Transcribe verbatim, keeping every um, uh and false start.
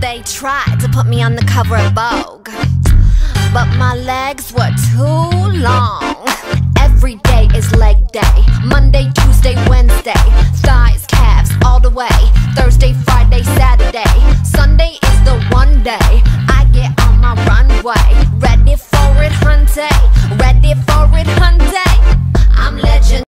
They tried to put me on the cover of Vogue, but my legs were too long. Every day is leg day. Monday, Tuesday, Wednesday. Thighs, calves, all the way. Thursday, Friday, Saturday. Sunday is the one day